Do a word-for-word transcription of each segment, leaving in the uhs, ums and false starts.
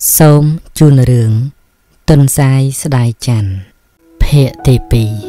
សូមជូនរឿងទុនសាយស្ដាយច័ន្ទភាគទីពីរ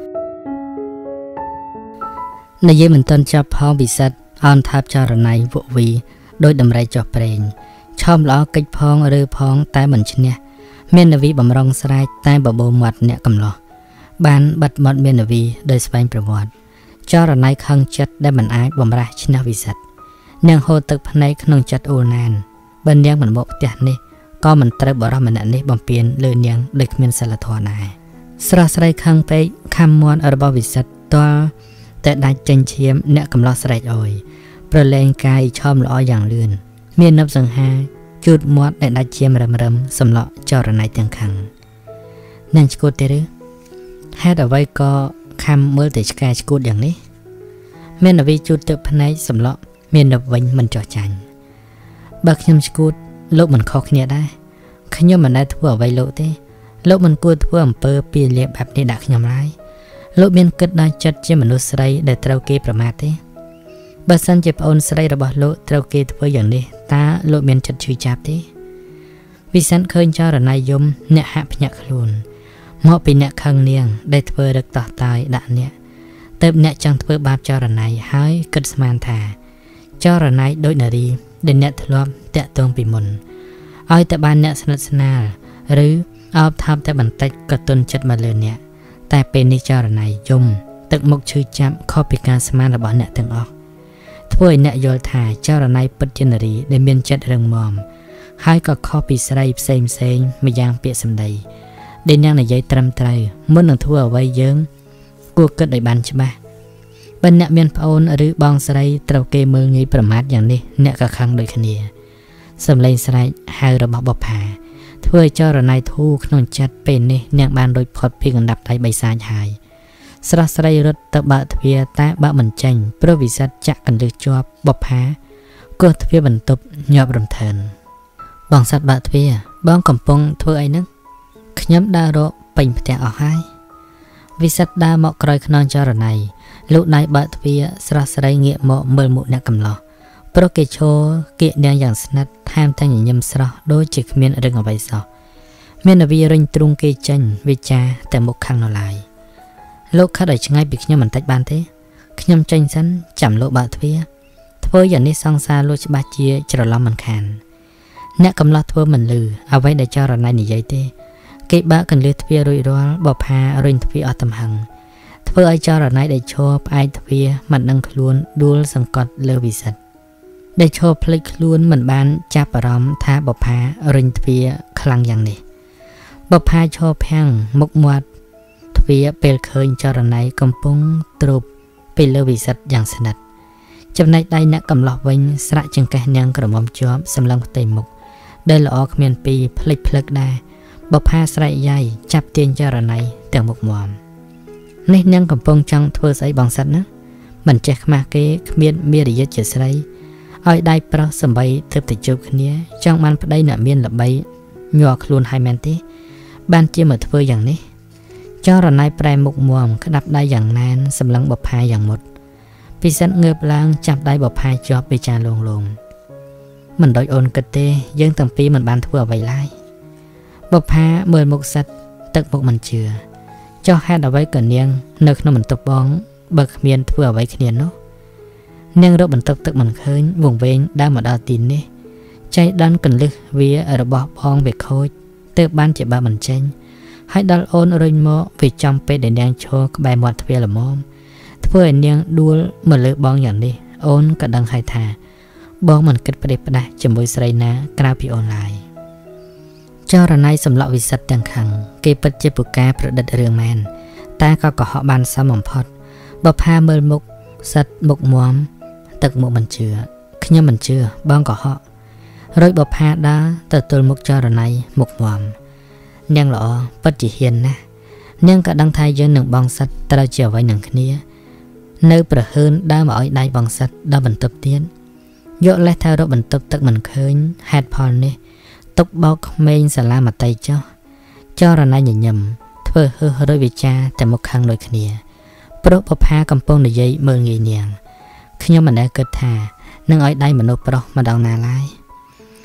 និយាយមិនទាន់ចប់ផងពិសិដ្ឋអនថាបចរណៃវក់វីដោយដំរីចុះប្រេងឆោមល្អកិច្ចផងឬផងតែមិនឈ្នះមាននវីបំរុងស្រែកតែបបោមាត់អ្នកកំឡោះបានបាត់មាត់មាននវីដោយស្វែងប្រវត្តិចរណៃខឹងចិត្តដែលមិនអាចបំរះឈ្នះវិសិដ្ឋនាងហូរទឹកភ្នែកក្នុងចិត្តអូលណានបើនាងមិនមកផ្ទះនេះក៏មិនត្រូវបរោះម្នាក់នេះបំពេញលើនាងដោយគ្មានសិលធម៌ដែរស្រស់ស្រីខឹងពេកខំមាន់របស់វិសិដ្ឋតលតែដាច់ចេញឈាមអ្នកកំឡោះស្រែកអយប្រឡែងកាយឆោមល្អយ៉ាងលឿនមាននប់សង្ហាជូតមាត់ដែលដាច់ឈាមរឹមរឹមសម្លក់ចរណៃទាំងខឹងនាងឈួតទេឬហេតុអ្វីក៏ខំមើលតែឆ្កែឈួតយ៉ាងនេះមាននវីជូតទឹកភ្នែកសម្លក់មាននប់វិញមិនចោះចាញ់បើខ្ញុំឈួតលោកមិនខុសគ្នាដែរខ្ញុំមិនដែលធ្វើអ្វីលោកទេលោកមិនគួរធ្វើអំពើពីលាបែបនេះដាក់ខ្ញុំឡើយលោកមានគិតដល់ចិត្តជាមនុស្សស្រីដែលត្រូវគេប្រមាថទេបើសិនជាប្អូនស្រីរបស់លោកត្រូវគេធ្វើយ៉ាងនេះតើលោកមានចិត្តឈឺចាប់ទេវិសិដ្ឋឃើញចរណៃយំអ្នកហាក់ភ្ញាក់ខ្លួនមកពីអ្នកខឹងនាងដែលធ្វើរឹកតោះតាយដាក់អ្នកទៅអ្នកចង់ធ្វើបាបចរណៃហើយគិតស្មានថាចរណៃដូចនារីដែលអ្នកធ្លាប់តាក់ទងពីមុនឲ្យតែបានអ្នកស្និទ្ធស្នាលឬអោបថោបតែបន្តិចក៏ទន់ចិត្តមកលើអ្នកតែពេលនេះចរណៃយំទឹកមុខឈឺចាប់ខុសពីការស្មានរបស់អ្នកទាំងអស់ធ្វើឲ្យអ្នកយល់ថាចរណៃពិតជានារីដែលមានចិត្តរឹងមាំហើយក៏ខុសពីស្រីផ្សេងផ្សេងម្យ៉ាងពាក្យសម្ដីដែលនាងនិយាយត្រឹមត្រូវមុននឹងធ្វើអ្វីយើងគួរគិតឲ្យបានច្បាស់បើអ្នកមានប្អូនឬបងស្រីត្រូវគេមើលងាយប្រមាថយ៉ាងនេះអ្នកក៏ខឹងដូចគ្នាសំឡេងស្រែកហៅរបស់បុប្ផាធ្វើឲ្យចរណៃធូរក្នុងចិត្តពេលនេះនាងបានរួចផុតពីកណ្ដាប់ដៃបិសាចហើយស្រស់ស្រីរត់ទៅបើកទ្វារតែបើកមិនចេញព្រោះវិសិដ្ឋចាក់កន្លឹះជាប់បុប្ផាគោះទ្វារបន្ទប់ញាប់រំថើនបងសត្វបើកទ្វារបងកំពុងធ្វើអីហ្នឹងខ្ញុំដើររកពេញផ្ទះអស់ហើយវិសិដ្ឋដើរមកក្រោយខ្នងចរណៃលោកដៃបើកទ្វារស្រស់ស្រីងាកមកមើលមុខអ្នកកំឡោះព្រោះគេឈរគៀកនាងយ៉ាងស្និទ្ធថែមទាំងញញឹមស្រស់ដូចជាគ្មានរឿងអ្វីសោះមាននវីរិញទ្រូងគេចេញវិចាតែមុខខាងនៅឡើយលោកខិតឲ្យឆ្ងាយពីខ្ញុំបន្តិចបានទេខ្ញុំចេញសិនចាំលោកបើកទ្វារធ្វើយ៉ាងនេះសង្សារលោកច្បាស់ជាច្រឡំមិនខានអ្នកកំឡោះធ្វើមិនលឺអ្វីដែលចរណៃនិយាយទេគេបើកកន្លឹះទ្វាររួចរាល់បផារុញទ្វារអស់ទំហឹងធ្វើឲ្យចរណៃដែលឈរផ្អែកទ្វារមិនដឹងខ្លួនដួលសង្កត់លើវិសិដ្ឋដែលឈរភ្លេចខ្លួនមិនបានចាប់អារម្មណ៍ថាបផារុញទ្វារខ្លាំងយ៉ាងនេះបផាឈរភាំងមុខមាត់ទ្វារពេលឃើញចរណៃកំពុងទ្រពពីលើវិសិដ្ឋយ៉ាងស្និទ្ធចំណែកដៃអ្នកកំឡោះវិញស្រាក់ចង្កេះនាងក្រមុំជាប់សម្លឹងផ្ទៃមុខដែលល្អគ្មានពីភ្លេចភ្លឹកដែរបផាស្រែកយាយចាប់ទាញចរណៃទាំងមុខមាំនេះនាងកំពុងចង់ធ្វើស្អីបងសិទ្ធណាមិនចេះខ្មាស់គេគ្មានមារយាទជាស្រីឲ្យដៃប្រុសសំបីទើបតែជួបគ្នាចង់បានប្តីអ្នកមានល្បីញ័រខ្លួនហើយមែនទេបានជាមកធ្វើយ៉ាងនេះចរណៃប្រែមុខមាំក្តាប់ដៃយ៉ាងណែនសម្លឹងបផាយ៉ាងមុតពិសិដ្ឋងើបឡើងចាប់ដៃបផាជាប់ពីចាលងលងមិនដូចអូនគិតទេយើងទាំងពីរមិនបានធ្វើអ្វីឡើយបផាមើលមុខសិទ្ធទឹកមុខមិនជឿចុះហេតុអ្វីក៏នាងនៅក្នុងបន្ទប់បងបើគ្មានធ្វើអ្វីគ្នានោះនាងរកបន្ទប់ទឹកមិនឃើញវង្វេងដើរមកដល់ទីនេះចៃដន្យកន្លឹះវារបស់ផងវាខូចទើបបានជាបើមិនចេញហើយដល់អូនរុញមកវាចំពេលដែលនាងឈរក្បែរមាត់ទ្វារល្មមធ្វើឲ្យនាងដួលមកលើបងយ៉ាងនេះអូនក៏ដឹងហើយថាបងមិនគិតផ្ដេសផ្ដាស់ជាមួយស្រីណាក្រៅពីអូនឡើយចរណៃសម្លក់វិសិដ្ឋទាំងខឹងគេពិតជាពូកែប្រឌិតរឿងមែនតែក៏កុហកបានសមបំផុតបផាមើលមុខសិទ្ធមុខមាំទឹកមុខមិនជឿខ្ញុំមិនជឿបងកុហករួចបផាដើរទៅទល់មុខចរណៃមុខមាំនាងល្អពិតជាហ៊ានណាស់នាងក៏ដឹងថាយើងនឹងបងសិទ្ធត្រូវជាអ្វីនឹងគ្នានៅប្រហើនដើរមកឲ្យដៃបងសិទ្ធដល់បន្ទប់ទៀតយកលេសថារកបន្ទប់ទឹកមិនឃើញហេតុផលនេះទុកបោកក្មេងសាលាមតីចុះចរណៃញញឹមធ្វើហឺរួចវិចាតែមុខខាងដូចគ្នាព្រោះបផាកំពុងនិយាយមើលងាយនាងខ្ញុំមិនដែលគិតថានឹងឲ្យដៃមនុស្សប្រុសម្ដងណាឡើយ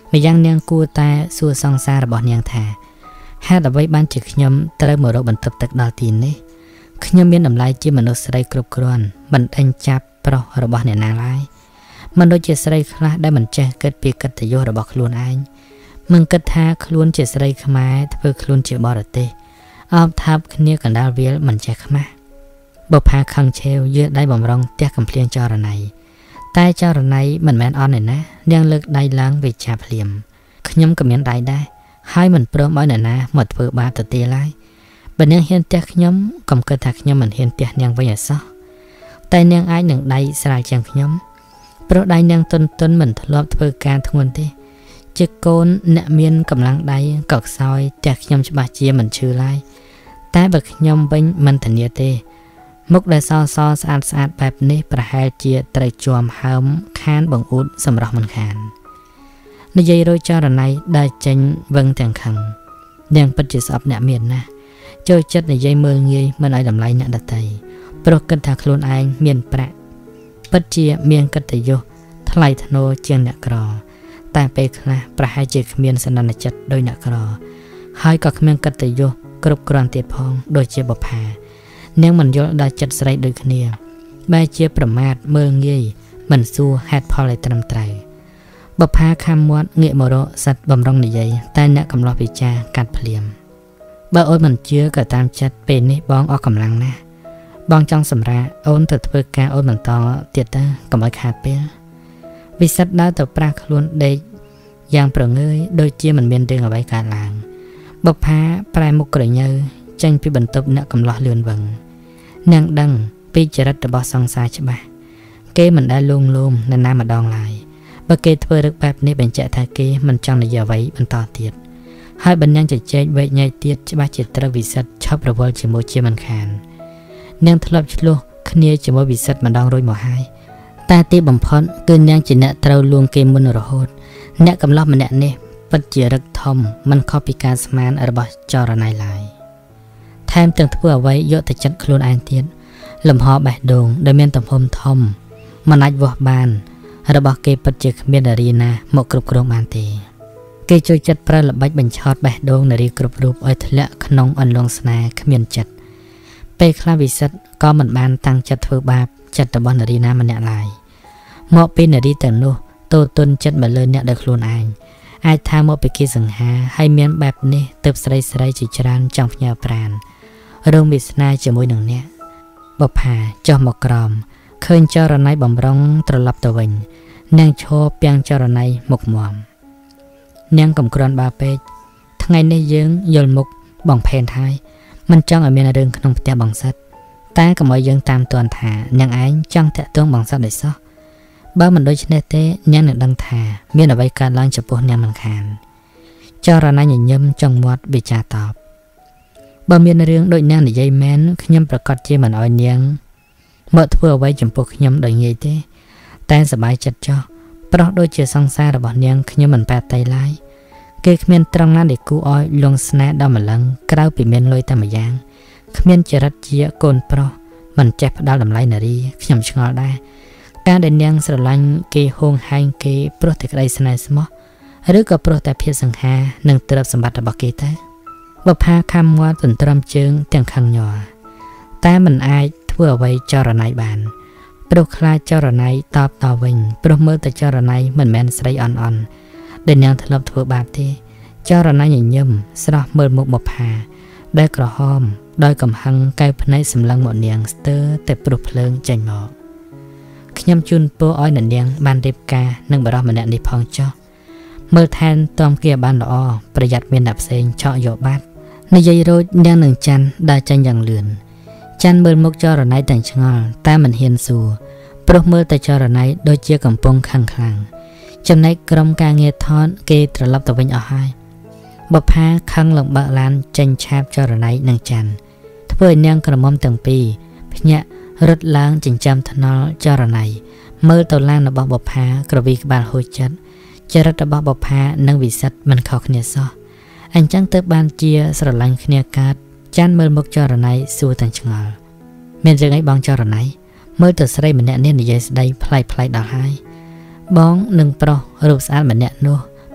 ម្យ៉ាងនាងគួរតែសួរសង្សាររបស់នាងថាហេតុអ្វីបានជាខ្ញុំត្រូវមករកបន្ទប់ទឹកដល់ទីនេះខ្ញុំមានតម្លៃជាមនុស្សស្រីគ្រប់គ្រាន់មិនដេញចាប់ប្រុសរបស់អ្នកណាឡើយមិនដូចជាស្រីខ្លះដែលមិនចេះគិតពីកិត្តិយសរបស់ខ្លួនឯងមិនគិតថាខ្លួនជាស្រីខ្មែរធ្វើខ្លួនជាបរទេសអបថាប់គ្នាកណ្ដាលវាលមិនចេះខ្មាស់បុប្ផាខឹងឆេវយឺដៃបំរុងផ្ទះកំភ្លៀងចរណៃតែចរណៃមិនមែនអន់ឯណានាងលើកដៃឡើងវិចាភ្លាមខ្ញុំក៏មានដៃដែរហើយមិនព្រមឲ្យអ្នកណាមកធ្វើបាបទៅទេឡើយបើនាងហ៊ានផ្ទះខ្ញុំកុំគិតថាខ្ញុំមិនហ៊ានផ្ទះនាងវិញឲ្យសោះតែនាងអាចនឹងដៃស្រាលជាងខ្ញុំព្រោះដៃនាងទុនទុនមិនធ្លាប់ធ្វើការធ្ងន់ទេជាកូនអ្នកមានកម្លាំងដៃក៏ខ្សោយផ្ទះខ្ញុំច្បាស់ជាមិនឈឺឡើយតែបើខ្ញុំវិញមិនធានាទេមុខដែលសសស្អាតស្អាតបែបនេះប្រហែលជាត្រូវជាប់ហើមខានបង្អួតសម្រស់មិនខាននិយាយរួចចរណៃដែលចេញវឹងទាំងខឹងនាងពិតជាស្អប់អ្នកមានណាស់ចូលចិត្តនិយាយមើលងាយមិនឲ្យតម្លៃអ្នកដទៃព្រោះគិតថាខ្លួនឯងមានប្រាក់ពិតជាមានកិត្តិយសថ្លៃថ្នូរជាងអ្នកក្រតែពេលខ្លះប្រហែលជាគ្មានសន្និដ្ឋចិត្តដោយអ្នកក្រហើយក៏គ្មានកិត្តិយសគ្រប់គ្រាន់ទៀតផងដូចជាបុប្ផានាងមិនយល់ដល់ចិត្តស្រីដូចគ្នាបែរជាប្រមាថមើលងាយមិនសួរហេតុផលឲ្យត្រឹមត្រូវបុប្ផាខំមាត់ងាកមករកសัตว์បំរុងនិយាយតែអ្នកកំឡោះពិចារកាត់ភ្លាមបើអូនមិនជឿក៏តាមចិត្តពេលនេះបងអស់កម្លាំងណាស់បងចង់សម្រាកអូនទៅធ្វើការអូនបន្តទៀតទៅកុំឲ្យខាតពេលវិសិទ្ធដើរទៅប្រាស់ខ្លួនដេកយ៉ាងប្រងើយដូចជាមិនមានរឿងអ្វីកើតឡើងបុប្ផាប្រែមុខក្រញើចេញពីបន្ទប់អ្នកកំឡោះលឿនវឹងនាងដឹងពីចរិតរបស់សង្សារច្បាស់គេមិនដែលលួងលោមនរណាម្ដងឡើយបើគេធ្វើរឹកបែបនេះបញ្ជាក់ថាគេមិនចង់និយាយអ្វីបន្តទៀតហើយបើនាងជជែកវែកញែកទៀតច្បាស់ជាត្រូវវិសិទ្ធឈប់រវល់ជាមួយជាមិនខាននាងធ្លាប់ឆ្លោះគ្នាជាមួយវិសិទ្ធម្ដងរួចមកហើយតែទីបំផុតគឺនាងជាអ្នកត្រូវលួងគេមុនរហូតអ្នកកំឡោះម្នាក់នេះពិតជារឹកធំមិនខុសពីការស្មានរបស់ចរណៃឡើយថែមទាំងធ្វើអ្វីយកទៅចិត្តខ្លួនឯងទៀតលំហបេះដូងដែលមានទំហំធំមិនអាចវាស់បានរបស់គេពិតជាគ្មាននារីណាមកគ្រប់គ្រងបានទេគេចូលចិត្តប្រើល្បិចបញ្ឆោតបេះដូងនារីគ្រប់រូបឲ្យធ្លាក់ក្នុងអន្លង់ស្នេហ៍គ្មានចិត្តពេលខ្លះវិសិទ្ធក៏មិនបានតាំងចិត្តធ្វើបាបចិត្តរបស់នារីណាម្នាក់ឡើយមកពីនារីទាំងនោះតូទុនចិត្តមកលើអ្នកដោយខ្លួនឯងអាចថាមកពីគេសង្ហាហើយមានបែបនេះទើបស្រីស្រីជាច្រើនចង់ផ្ញើប្រានរងវាសនាជាមួយនឹងអ្នកបុប្ផាចុះមកក្រោមឃើញចរណៃបំរុងត្រឡប់ទៅវិញនាងឈរពាំងចរណៃមុខមាំនាងកំគ្រាន់បាពេកថ្ងៃនេះយើងយល់មុខបងផែនហើយមិនចង់ឲ្យមានរឿងក្នុងផ្ទះបងសិតតែកុំឲ្យយើងតាមទាន់ថានាងឯងចង់តាក់ទងបងសិតដោយសោះបើមិនដូច្នេះទេនាងនឹងដឹងថាមានអ្វីកើតឡើងចំពោះនាងមិនខានចរណៃញញឹមចង់មាត់វិចារតបបើមានរឿងដូចនាងនិយាយមែនខ្ញុំប្រកាសជាមិនឲ្យនាងមកធ្វើអ្វីចំពោះខ្ញុំដោយងាយទេតែសប្បាយចិត្តចោះប្រុសដូចជាសង្សាររបស់នាងខ្ញុំមិនបែបតៃឡើយគេគ្មានត្រង់ណាដែលគួរឲ្យលងស្នេហ៍ដល់ម្លឹងក្រៅពីមានលុយតែម្យ៉ាងគ្មានចរិតជាកូនប្រុសមិនចេះផ្ដាល់តម្លៃនារីខ្ញុំឆ្ងល់ដែរការដែលនាងស្រឡាញ់គេហួងហែងគេព្រោះតែក្តីស្នេហ៍ស្មោះឬក៏ព្រោះតែភាពសង្ហានិងទ្រព្យសម្បត្តិរបស់គេទៅបុប្ផាខំមាត់ទន្ទ្រាំជើងទាំងខឹងញ័រតែមិនអាចធ្វើអ្វីចរណៃបានព្រោះខ្លាចចរណៃតបតវិញព្រោះមើលតែចរណៃមិនមែនស្រីអន់អន់ដែលនាងធ្លាប់ធ្វើបាបទេចរណៃញញឹមស្រស់មើលមុខបុប្ផាដែលក្រហមដោយកំហឹងកែវភ្នែកសម្លឹងមកនាងស្ទើរតែព្រោះភ្លើងចេញមកខ្ញុំជូនពរឲ្យអ្នកនាងបានរៀបការនឹងបរិសម្នាក់នេះផងចុះមើលថែនតំគេបានល្អប្រយ័ត្នមានអ្នកផ្សេងឆក់យកបាត់និយាយរួចនាងនឹងច័ន្ទដើរចេញយ៉ាងលឿនច័ន្ទមើលមុខចរណៃទាំងឆ្ងល់តែមិនហ៊ានសួរព្រោះមើលតែចរណៃដូចជាកំពុងខឹងខ្លាំងចំណែកក្រុមការងារថតគេត្រឡប់ទៅវិញអស់ហើយបុប្ផាខឹងលំបើកឡានចេញឆាបចរណៃនិងច័ន្ទធ្វើឲ្យនាងក្រមុំទាំងពីរភ្ញាក់រត់ឡើងចិញ្ចាំថ្នល់ចរណៃមើលទៅឡានរបស់បុប្ផាក្រវីក្បាលហួចចិត្តចរិតរបស់បុប្ផានិងវិសិទ្ធមិនខុសគ្នាសោះអញ្ចឹងទើបបានជាស្រឡាញ់គ្នាកើតច័ន្ទមើលមុខចរណៃសួរទាំងឆ្ងល់មានរឿងអីបងចរណៃមើលទៅស្រីម្នាក់នេះនិយាយស្ដីប្លែកៗដល់ហើយបងនឹងប្រុសរូបស្អាតម្នាក់នោះ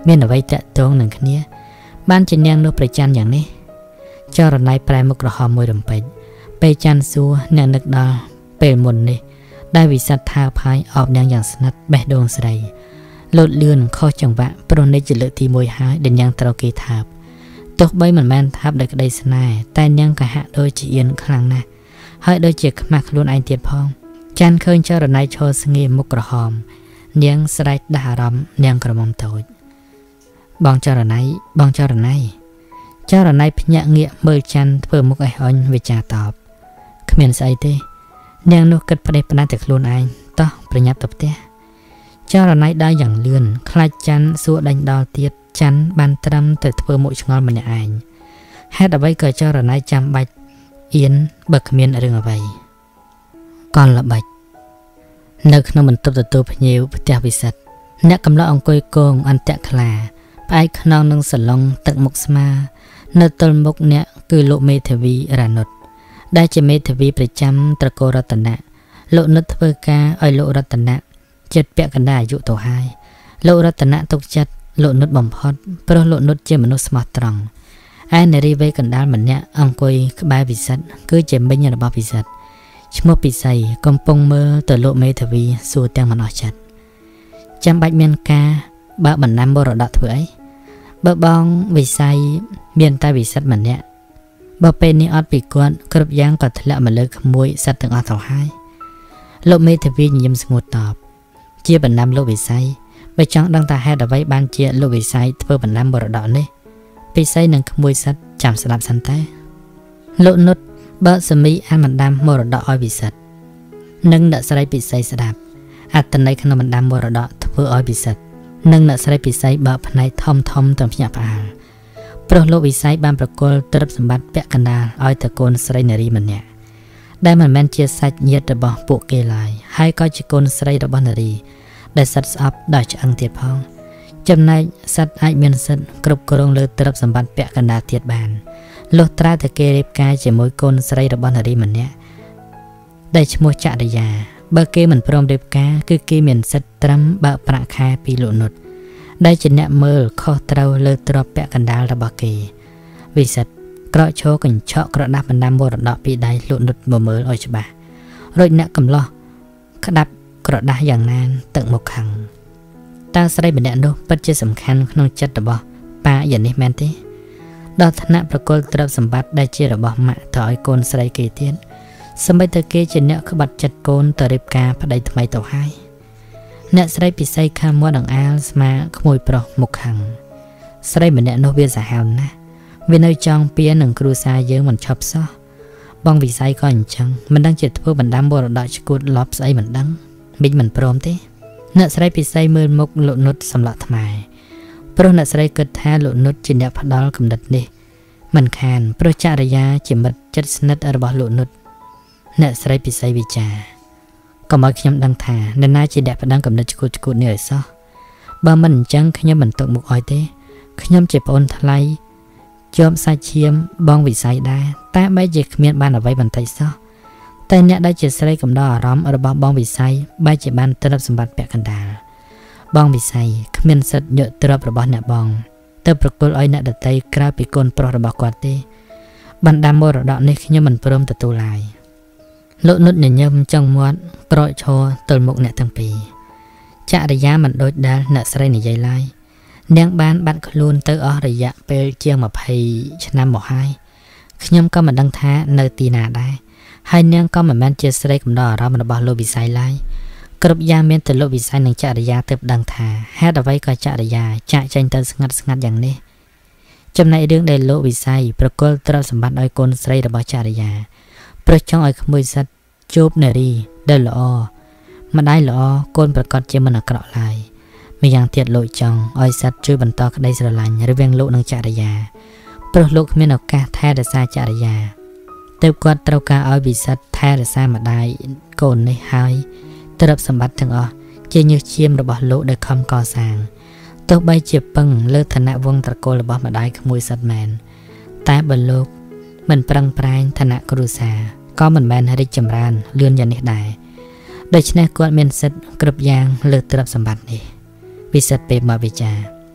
មានអ្វីតាក់ទងនឹងគ្នាបានជានាងនោះប្រច័ណ្ឌយ៉ាងនេះចរណៃប្រែមុខក្រហមមួយរំពេចពេលច័ន្ទសួរអ្នកនឹកដល់ពេលមុននេះដែលវិសិដ្ឋថាផាយអោបនាងយ៉ាងស្និទ្ធបេះដូងស្រីលោតលឿនខុសចង្វាក់ព្រោះនេះជាលើកទីមួយហើយដែលនាងត្រូវគេថាបទោះបីមិនមែនថាបដោយក្តីស្នេហ៍តែនាងក៏ហាក់ដូចជាអៀនខ្លាំងណាស់ហើយដូចជាខ្មាស់ខ្លួនឯងទៀតផងច័ន្ទឃើញចរណៃឈរស្ងៀមមុខក្រហមនាងស្រែកដាស់អារម្មណ៍នាងក្រមុំតូចបងចរណៃបងចរណៃចរណៃភ្ញាក់ងាកមើលច័ន្ទធ្វើមុខអេះអុញវិចារតបគ្មានស្អីទេនាងនោះគិតផ្ដេសផ្ដាស់តែខ្លួនឯងតោះប្រញាប់ទៅផ្ទះចរណៃដើរយ៉ាងលឿនខ្លាចច័ន្ទសួរដេញដល់ទៀតច័ន្ទបានត្រឹមតែធ្វើមុខឆ្ងល់ម្នាក់ឯងហេតុអ្វីក៏ចរណៃចាំបាច់អៀនបើគ្មានរឿងអ្វីកលល្បិចនៅក្នុងបន្ទប់ទទួលភ្ញៀវផ្ទះវិសិដ្ឋអ្នកកំឡោះអង្គុយគងអន្តៈខ្លាផ្អែកខ្នងនឹងសឡុងទឹកមុខស្មានៅទល់មុខអ្នកគឺលោកមេធាវីរ៉ានុតដែលជាមេធាវីប្រចាំត្រកូលរតនៈលោកនុតធ្វើការឲ្យលោករតនៈចិត្តពាក់កណ្ដាលអាយុទៅហើយលោករតនៈទុកចិត្តលោកនុតបំផុតព្រោះលោកនុតជាមនុស្សស្មោះត្រង់ឯនារីវ័យកណ្ដាលម្នាក់អង្គុយក្បែរវិសិដ្ឋគឺជាមិញរបស់វិសិដ្ឋឈ្មោះពិសីកំពុងមើលទៅលោកមេធាវីសួរទាំងមិនអស់ចិត្តចាំបាច់មានការបើបណ្ណាំមរតកធ្វើអីបើបងវិស័យមានតែវិសិដ្ឋម្នាក់បើពេលនេះអត់ពីគាត់គ្រប់យ៉ាងក៏ធ្លាក់មកលើក្មួយសត្វទាំងអស់ទៅហើយលោកមេធាវីញញឹមស្ងួតតបជាបណ្ណាំលោកវិស័យបើចង់ដឹងថាហេតុអ្វីបានជាលោកវិស័យធ្វើបណ្ណាំមរតកនេះពិសីនឹងក្មួយសត្វចាំស្ដាប់សិនតើលោកនុតបើសមីអានបណ្ដាំមរតកឲ្យវិសិដ្ឋនិងអ្នកស្រីពិសីស្ដាប់អត្តន័យក្នុងបណ្ដាំមរតកធ្វើឲ្យពិសិដ្ឋនិងអ្នកស្រីពិសីបើផ្នែកធំធំទាំងភ្ញាក់ផ្អើលព្រោះលោកវិស័យបានប្រគល់ទ្រព្យសម្បត្តិពាក់កណ្ដាលឲ្យតកូនស្រីនារីម្នាក់ដែលមិនមែនជាសាច់ញាតិរបស់ពួកគេឡើយហើយក៏ជាកូនស្រីរបស់នារីដែលសិតស្អប់ដោយឆ្អឹងទៀតផងចំណែកសិតអាចមានសិទ្ធិគ្រប់គ្រងលើទ្រព្យសម្បត្តិពាក់កណ្ដាលទៀតបានលុះត្រាតែគេរៀបការជាមួយកូនស្រីរបស់នារីម្នាក់ដែលឈ្មោះចរិយាបើគេមិនព្រមរៀបការគឺគេមានសិទ្ធិត្រឹមបើកប្រាក់ខែពីលោកនុតដែលជាអ្នកមើលខុសត្រូវលើទ្រព្យពាក់កណ្ដាលរបស់គេវិសិដ្ឋក្រោកឈរកញ្ឆក់ក្រដាស់បណ្ដាំមរតកពីដៃលោកនុតមកមើលឲ្យច្បាស់រួចអ្នកកំឡោះក្តាប់ក្រដាស់យ៉ាងណានទឹកមុខខឹងតើស្រីម្នាក់នោះពិតជាសំខាន់ក្នុងចិត្តរបស់ប៉ាយ៉ាងនេះមែនទេដល់ថ្នាក់ប្រគល់ទ្រព្យសម្បត្តិដែលជារបស់ម៉ាក់ទៅឲ្យកូនស្រីគេទៀតសម្បីតែគេជាអ្នកក្បត់ចិត្តកូនទៅរៀបការប្តីថ្មីទៅហើយអ្នកស្រីពិសីខាំមាត់អង្អាលស្មាក្មួយប្រុសមុខខឹងស្រីម្នាក់នោះវាសាហាវណាស់វានៅចង់ពៀននឹងគ្រួសារយើងមិនឈប់សោះបងវិស័យក៏អញ្ចឹងមិនដឹងជាធ្វើបណ្ដាំមរតកឈួតលប់ស្អីមិនដឹងមិញមិនព្រមទេអ្នកស្រីពិសីមើលមុខលោកនុតសម្លក់ថ្មព្រោះអ្នកស្រីគិតថាលោកនុតជាអ្នកផ្ដាល់គំនិតនេះមិនខានព្រោះចរិយាជាមិត្តជិតស្និទ្ធរបស់លោកនុតអ្នកស្រីពិសីវិចារកុំឲ្យខ្ញុំដឹងថាអ្នកណាជាអ្នកផ្ដាំគំនិតឈួតឈួតនេះឲ្យសោះបើមិនអញ្ចឹងខ្ញុំមិនទុកមុខឲ្យទេខ្ញុំជាប្អូនថ្លៃជាប់សាច់ឈាមបងវិស័យដែរតែបែរជាគ្មានបានអ្វីបន្តិចសោះតែអ្នកដែលជាស្រីកំដរអារម្មណ៍របស់បងវិស័យបែរជាបានទ្រព្យសម្បត្តិពាក់កណ្ដាលបងវិស័យគ្មានសិទ្ធិយកទ្រព្យរបស់អ្នកបងទៅប្រគល់ឲ្យអ្នកដទៃក្រៅពីកូនប្រុសរបស់គាត់ទេបណ្ដាំមរតកនេះខ្ញុំមិនព្រមទទួលឡើយលោកនុតញញឹមចង់មាត់ក្រោកឈរទល់មុខអ្នកទាំងពីរចរិយាមិនដូចដែលអ្នកស្រីនិយាយឡើយនាងបានបាត់ខ្លួនទៅអស់រយៈពេលជាងម្ភៃឆ្នាំមកហើយខ្ញុំក៏មិនដឹងថានៅទីណាដែរហើយនាងក៏មិនមែនជាស្រីកំដរអារម្មណ៍របស់លោកវិស័យឡើយគ្រប់យ៉ាងមានតែលោកវិស័យនិងចរិយាទើបដឹងថាហេតុអ្វីក៏ចរិយាចាក់ចេញទៅស្ងាត់ស្ងាត់យ៉ាងនេះចំណែករឿងដែលលោកវិស័យប្រគល់ទ្រព្យសម្បត្តិឲ្យកូនស្រីរបស់ចរិយាព្រោះចង់ឲ្យក្មួយសិតជួបនារីដែលល្អម្ដាយល្អកូនប្រកាសជាមិនអាក្រក់ឡើយម្យ៉ាងទៀតលោកចង់ឲ្យសិតជួយបន្តក្តីស្រឡាញ់រវាងលោកនិងចរិយាព្រោះលោកគ្មានឱកាសថែរក្សាចរិយាទើបគាត់ត្រូវការឲ្យវិសិដ្ឋថែរក្សាម្ដាយកូននេះហើយទ្រព្យសម្បត្តិទាំងអស់ជាញើសឈាមរបស់លោកដែលខំកសាងទោះបីជាពឹងលើឋានៈវង្សត្រកូលរបស់ម្ដាយក្មួយសិតមែនតែបើលោកមិនប្រឹងប្រែងឋានៈគ្រួសារក៏មិនមែនរីកចម្រើនលឿនយ៉ាងនេះដែរដូច្នេះគាត់មានសិទ្ធិគ្រប់យ៉ាងលើទ្រព្យសម្បត្តិនេះវិសិដ្ឋពេលមកវិចារ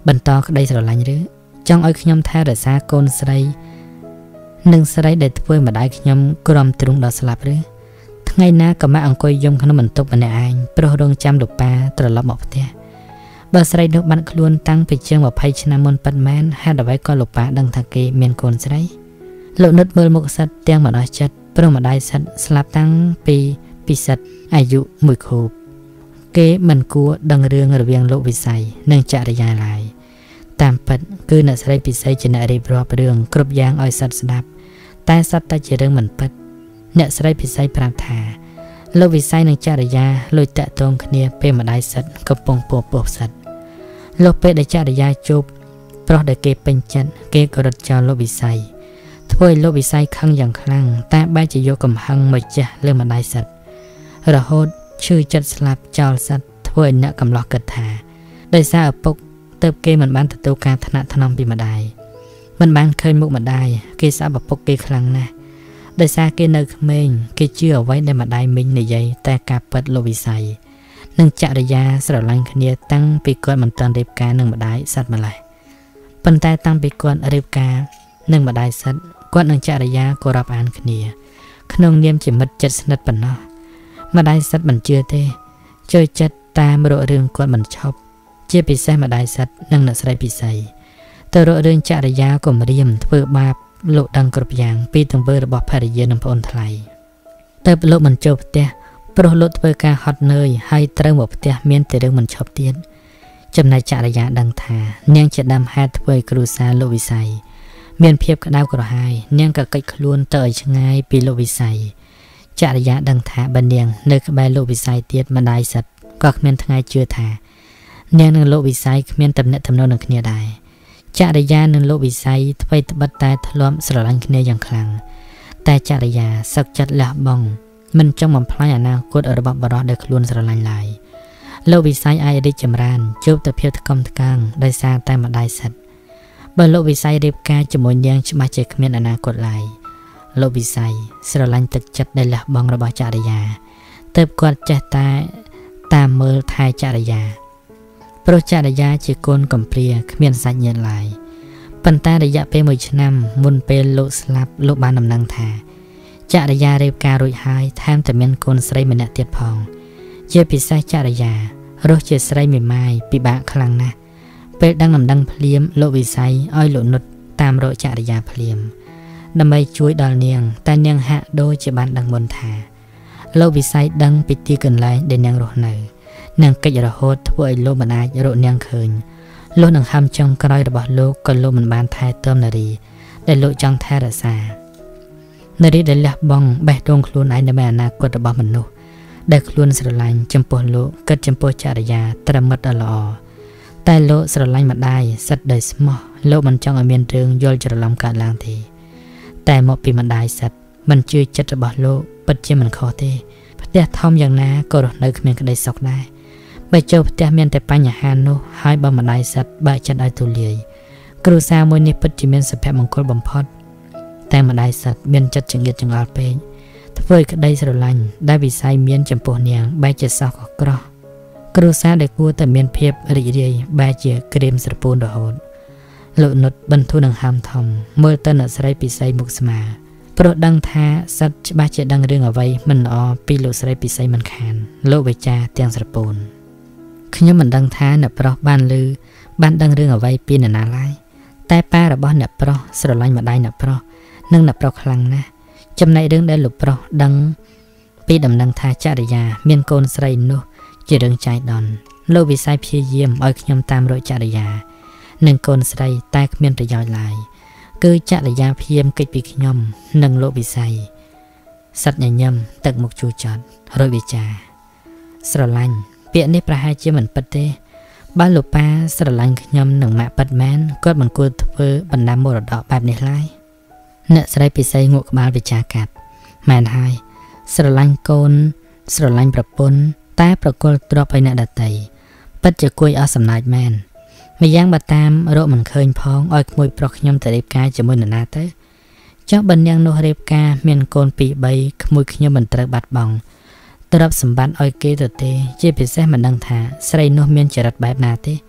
បន្តក្តីស្រឡាញ់ឬចង់ឲ្យខ្ញុំថែរក្សាកូនស្រីនិងស្រីដែលធ្វើម្ដាយខ្ញុំក្រំទ្រូងដល់ស្លាប់ឬថ្ងៃណាក៏មកអង្គុយយំក្នុងបន្ទប់ម្នាក់ឯងព្រោះរងចាំលោកប៉ាត្រឡប់មកផ្ទះបើស្រីនោះបាត់ខ្លួនតាំងពីជាងยี่สิบឆ្នាំមុនប៉ិតមែនហេតុអ្វីក៏លោកប៉ាដឹងថាគេមានកូនស្រីលោកនុតមើលមុខសិតទាំងម្ដាយចិត្តព្រោះម្ដាយសិតស្លាប់តាំងពីពីសិតអាយុមួយខួបគេមិនគួរដឹងរឿងរវាងលោកវិស័យនិងចរិយាឡើយតាមពិតគឺអ្នកស្រីពិសីជាអ្នករៀបរាប់រឿងគ្រប់យ៉ាងឲ្យសិតស្ដាប់តែសិតតែជារឿងមិនពិតអ្នកស្រីពិសីប្រាប់ថាលោកវិស័យនិងចរិយាលួចតាក់ទងគ្នាពេលម្ដាយសិតកំពុងពោះពោះសិតលោកពេលដែលចរិយាជួបប្រុសដែលគេពេញចិត្តគេក៏រត់ចោលលោកវិស័យធ្វើឲ្យលោកវិស័យខឹងយ៉ាងខ្លាំងតែបែរជាយកកំហឹងមកចាស់លើម្ដាយសិតរហូតឈឺចិត្តស្លាប់ចោលសិតធ្វើឲ្យអ្នកកំឡោះគិតថាដោយសារឪពុកទើបគេមិនបានទទួលការថ្នាក់ថ្នមពីម្ដាយមិនបានឃើញមុខម្ដាយគេស្អប់ឪពុកគេខ្លាំងណាស់ដោយសារគេនៅក្មេងគេជឿអ្វីដែលម្ដាយមីងនិយាយតែការពិតលោកវិស័យនិងចរិយាស្រឡាញ់គ្នាតាំងពីគាត់មិនទាន់រៀបការនឹងម្ដាយសិតម្ល៉េះប៉ុន្តែតាំងពីគាត់រៀបការនឹងម្ដាយសិតគាត់និងចរិយាក៏រាប់អានគ្នាក្នុងនាមជាមិត្តជិតស្និទ្ធប៉ុណ្ណោះម្ដាយសិតមិនជឿទេចូលចិត្តតាមរករឿងគាត់មិនឈប់ជាពិសេសម្ដាយសិតនិងអ្នកស្រីពិសីទៅរករឿងចរិយាគំរាមធ្វើបាបលោកដឹងគ្រប់យ៉ាងពីទង្វើរបស់ភរិយានិងប្អូនថ្លៃទៅលោកមិនចូលផ្ទះព្រោះលោកធ្វើការហត់នឿយហើយត្រូវមកផ្ទះមានតែរឿងមិនឈប់ទៀតចំណែកចរិយាដឹងថានាងជាដើមហេតុធ្វើឲ្យគ្រួសារលោកវិស័យមានភាពក្តៅក្រហាយនាងក៏កិច្ចខ្លួនទៅឲ្យឆ្ងាយពីលោកវិស័យចរិយាដឹងថាបើនាងនៅក្បែរលោកវិស័យទៀតម្ដាយសិតក៏គ្មានថ្ងៃជឿថានាងនិងលោកវិស័យគ្មានទំនាក់ទំនងនឹងគ្នាដែរចរិយានិងលោកវិស័យថ្មីត្បិតតែធ្លាប់ស្រឡាញ់គ្នាយ៉ាងខ្លាំងតែចរិយាសឹកចិត្តលះបង់មិនចង់បំផ្លាញអនាគតរបស់បរិសុទ្ធដែលខ្លួនស្រឡាញ់ឡើយលោកវិស័យអាចរីកចម្រើនជួបតែភាពថ្កុំថ្កើងដោយសារតែម្ដាយសិតបើលោកវិស័យរៀបការជាមួយនាងច្បាស់ជាគ្មានអនាគតឡើយលោកវិស័យស្រឡាញ់ទឹកចិត្តដែលលះបង់របស់ចរិយាទើបគាត់ចេះតែតាមមើលថែចរិយាព្រោះចរិយាជាកូនកំព្រាគ្មានសាច់ញាតិឡើយប៉ុន្តែរយៈពេលមួយឆ្នាំមុនពេលលោកស្លាប់លោកបានដំណឹងថាចរិយារៀបការរួចហើយថែមតែមានកូនស្រីម្នាក់ទៀតផងជាពិសេសចរិយារស់ជាស្រីមេម៉ាយពិបាកខ្លាំងណាស់ពេលដឹងដំណឹងភ្លាមលោកវិស័យឲ្យលោកនុតតាមរកចរិយាភ្លាមដើម្បីជួយដល់នាងតែនាងហាក់ដូចជាបានដឹងមុនថាលោកវិស័យដឹងពីទីកន្លែងដែលនាងរស់នៅនាងកិច្ចរហូតធ្វើឲ្យលោកមិនអាចរកនាងឃើញលោកនឹងហាំចុងក្រោយរបស់លោកក៏លោកមិនបានថែទាំនារីដែលលោកចង់ថែរក្សានារីដែលលះបង់បេះដូងខ្លួនឯងដើម្បីអនាគតរបស់មនុស្សដែលខ្លួនស្រឡាញ់ចំពោះលោកគិតចំពោះចរិយាត្រឹមមិត្តល្អតែលោកស្រឡាញ់ម្ដាយសិតដោយស្មោះលោកមិនចង់ឲ្យមានរឿងយល់ច្រឡំកើតឡើងទេតែមកពីម្ដាយសិតមិនជឿចិត្តរបស់លោកពិតជាមិនខុសទេផ្ទះធំយ៉ាងណាក៏រស់នៅគ្មានក្តីសុខដែរបើចូលផ្ទះមានតែបញ្ហានោះហើយបើម្ដាយសិតបើកចិត្តឲ្យទូលាយគ្រួសារមួយនេះពិតជាមានសុភមង្គលបំផុតតែម្ដាយសិតមានចិត្តចង្អៀតចង្អល់ពេកធ្វើឲ្យក្តីស្រឡាញ់ដែលវិស័យមានចំពោះនាងបែរជាសោះក៏ក្រោះគ្រួសារដែលគួរតែមានភាពរីករាយបែរជាក្រៀមស្រពោនរហូតលោកនុតបន្ធូរនឹងហាមធំមើលទៅអ្នកស្រីពិសីមុខស្មាព្រោះដឹងថាសិតច្បាស់ជាដឹងរឿងអ្វីមិនល្អពីលោកស្រីពិសីមិនខានលោកវិចារទាំងស្រពោនខ្ញុំមិនដឹងថាអ្នកប្រុសបានឮបានដឹងរឿងអ្វីពីនរណាឡើយតែប៉ារបស់អ្នកប្រុសស្រឡាញ់ម្ដាយអ្នកប្រុសនិងអ្នកប្រុសខ្លាំងណាស់ចំណែករឿងដែលលោកប្រុសដឹងពីដំណឹងថាចរិយាមានកូនស្រីនោះជារឿងចៃដន្យលោកវិស័យព្យាយាមឲ្យខ្ញុំតាមរកចរិយានិងកូនស្រីតែគ្មានប្រយោជន៍ឡើយគឺចរិយាព្យាយាមកិច្ចពីខ្ញុំនិងលោកវិស័យសិតញញឹមទឹកមុខជួចត់រួចវិចារស្រឡាញ់ពាក្យនេះប្រហែលជាមិនពិតទេបើលោកប៉ាស្រឡាញ់ខ្ញុំនិងម៉ាក់ពិតមែនគាត់មិនគួរធ្វើបណ្ដាំមរតកបែបនេះឡើយអ្នកស្រីពិសីងក់ក្បាលវិចារកាត់មែនហើយស្រឡាញ់កូនស្រឡាញ់ប្រពន្ធតែប្រគល់ទ្រព្យឲ្យអ្នកដទៃពិតជាគួរអស់សំណាចមែនម្យ៉ាងបើតាមរកមិនឃើញផងឲ្យក្មួយប្រុសខ្ញុំទៅរៀបការជាមួយនរណាទៅចុះបើនាងនោះរៀបការមានកូនពីរបីក្មួយខ្ញុំមិនត្រូវបាត់បង់ទ្រព្យសម្បត្តិឲ្យគេទៅទេជាពិសេសមិនដឹងថាស្រីនោះមានចរិតបែបណាទេ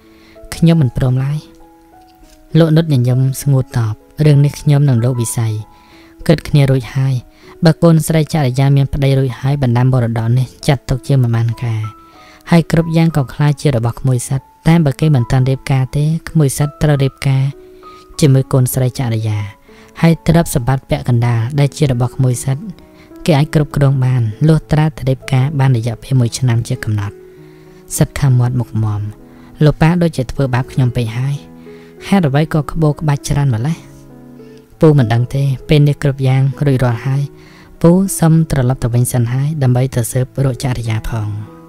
ខ្ញុំមិនព្រមឡើយលោកនុតញញឹមស្ងួតតបរឿងនេះខ្ញុំនឹងលោកវិស័យគិតគ្នារួចហើយបើកូនស្រីចរិយាមានប្តីរួចហើយបណ្ដាំបរតននេះចាត់ទុកជាមិនបានការហើយគ្រប់យ៉ាងក៏ខ្លាចជារបស់ក្មួយសិតតែបើគេមិនតាន់រៀបការទេក្មួយសិតត្រូវរៀបការជាមួយកូនស្រីចរិយាហើយទ្រព្យសម្បត្តិពាក់កណ្ដាលដែលជារបស់ក្មួយសិតគេអាចគ្រប់គ្រងបានលុះត្រាតែរៀបការបានរយៈពេលមួយឆ្នាំជាកំណត់សិតខាំមាត់មុខមមលោកប៉ាដូចជាធ្វើបាបខ្ញុំពេកហើយហេតុអ្វីក៏ក្បោក្បាច់ច្រើនម្ល៉េះពូមិនដឹងទេពេលនេះគ្រប់យ៉ាងរួចរាល់ហើយពូសុំត្រឡប់ទៅវិញសិនហើយដើម្បីទៅស៊ើបរកចរិយាផង